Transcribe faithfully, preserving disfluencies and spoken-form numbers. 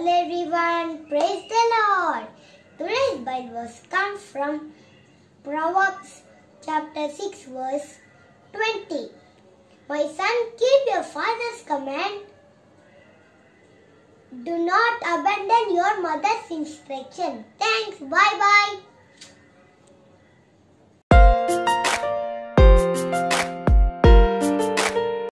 Hello everyone, praise the Lord. Today's Bible verse comes from Proverbs chapter six verse twenty. My son, keep your father's command. Do not abandon your mother's instruction. Thanks, bye bye.